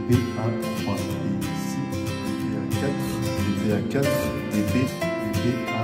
BA3, et ici BA4, BA4, et BA3.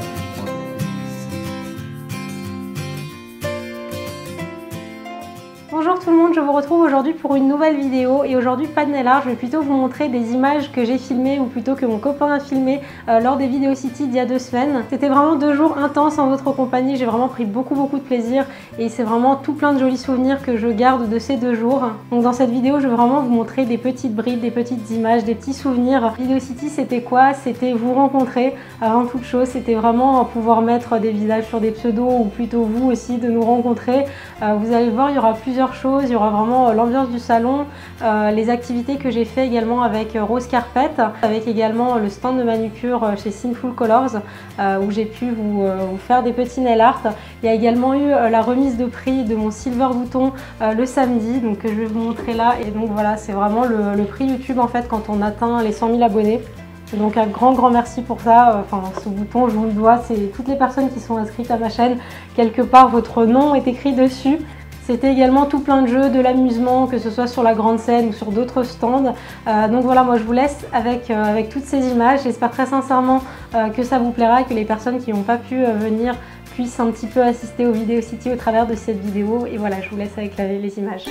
Bonjour tout le monde, je vous retrouve aujourd'hui pour une nouvelle vidéo et aujourd'hui pas de nail art, je vais plutôt vous montrer des images que j'ai filmées ou plutôt que mon copain a filmé lors des Video City d'il y a 2 semaines. C'était vraiment 2 jours intenses en votre compagnie, j'ai vraiment pris beaucoup de plaisir et c'est vraiment tout plein de jolis souvenirs que je garde de ces 2 jours. Donc dans cette vidéo je vais vraiment vous montrer des petites bribes, des petites images, des petits souvenirs. Video City c'était quoi? C'était vous rencontrer avant toute chose, c'était vraiment pouvoir mettre des visages sur des pseudos ou plutôt vous aussi de nous rencontrer. Vous allez voir, il y aura plusieurs choses, il y aura vraiment l'ambiance du salon, les activités que j'ai fait également avec Rose Carpet, avec également le stand de manucure chez Sinful Colors où j'ai pu vous faire des petits nail art. Il y a également eu la remise de prix de mon Silver Bouton le samedi, donc que je vais vous montrer là. Et donc voilà, c'est vraiment le prix YouTube en fait quand on atteint les 100 000 abonnés. Donc un grand merci pour ça, ce bouton je vous le dois, c'est toutes les personnes qui sont inscrites à ma chaîne, quelque part votre nom est écrit dessus. C'était également tout plein de jeux, de l'amusement, que ce soit sur la grande scène ou sur d'autres stands. Donc voilà, moi je vous laisse avec toutes ces images. J'espère très sincèrement que ça vous plaira et que les personnes qui n'ont pas pu venir puissent un petit peu assister aux Video City au travers de cette vidéo. Et voilà, je vous laisse avec les images.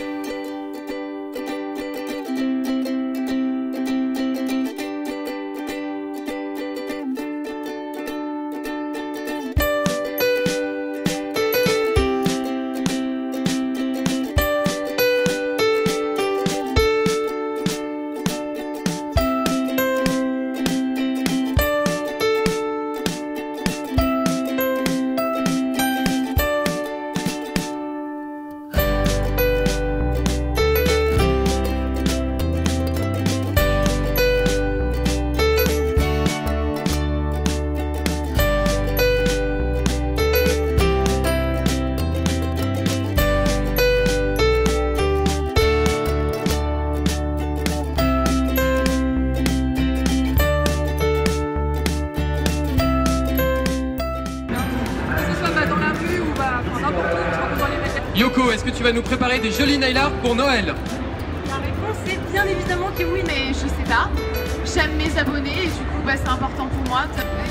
Yoko, est-ce que tu vas nous préparer des jolis nail art pour Noël? La réponse est bien évidemment que oui, mais je sais pas. J'aime mes abonnés et du coup c'est important pour moi.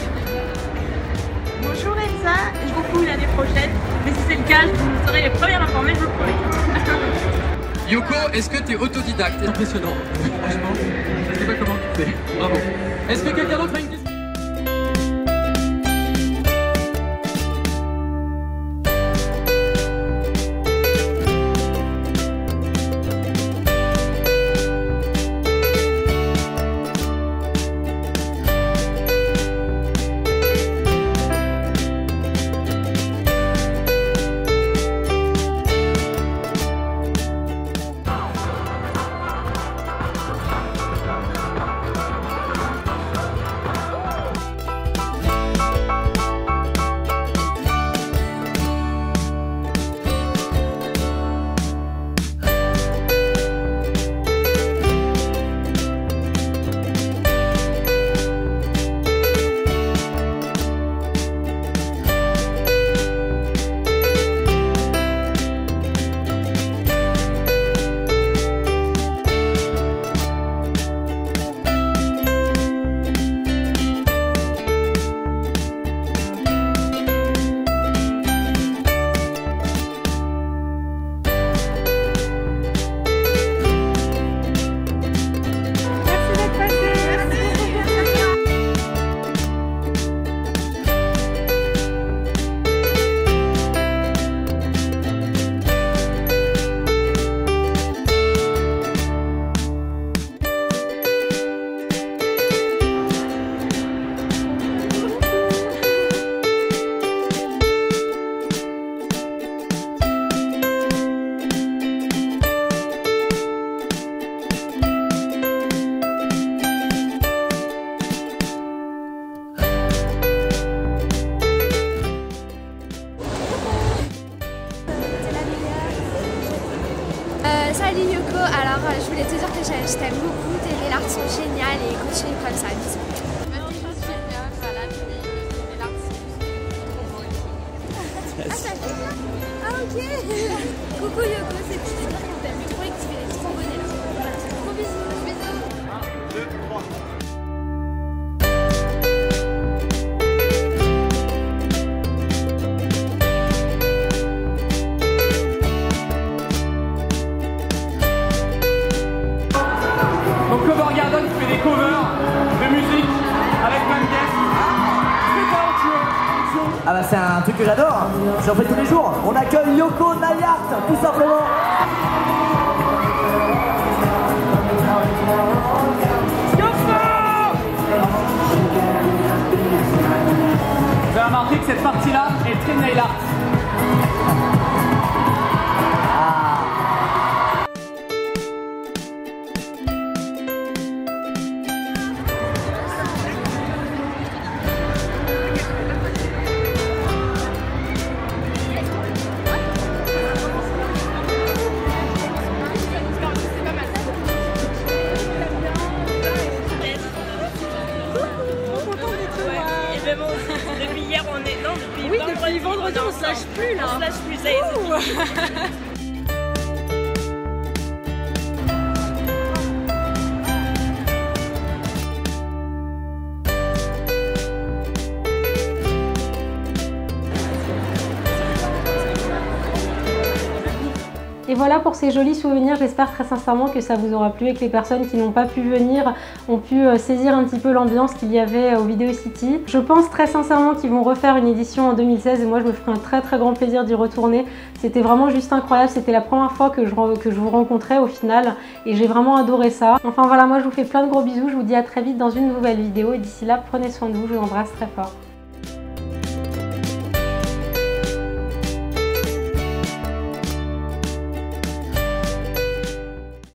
Bonjour Elsa, je vous retrouve l'année prochaine, mais si c'est le cas, vous serez les premières informées, je vous le promets. Yoko, est-ce que tu es autodidacte? C'est impressionnant, franchement, je sais pas comment tu fais, bravo. Est-ce que quelqu'un d'autre a une question? Salut Yoko, alors je voulais te dire que je t'aime beaucoup, tes nail art sont géniales et continue comme ça, bisous. Ah ça fait bien. Ah ok. Coucou Yoko, c'est pour te dire qu'on t'aime trop et que tu fais des trop bonnes nails art. Voilà, gros bisous. c'est un truc que j'adore, j'en fais tous les jours. On accueille Yoko Nayart, tout simplement. Vous avez remarqué que cette partie-là est très nail art. Depuis hier, on est. Non, depuis vendredi, on se lâche plus là. On se lâche plus, ça y est, c'est fini. Et voilà pour ces jolis souvenirs, j'espère très sincèrement que ça vous aura plu et que les personnes qui n'ont pas pu venir ont pu saisir un petit peu l'ambiance qu'il y avait au Video City. Je pense très sincèrement qu'ils vont refaire une édition en 2016 et moi je me ferai un très grand plaisir d'y retourner. C'était vraiment juste incroyable, c'était la première fois que je vous rencontrais au final et j'ai vraiment adoré ça. Enfin voilà, moi je vous fais plein de gros bisous, je vous dis à très vite dans une nouvelle vidéo et d'ici là prenez soin de vous, je vous embrasse très fort.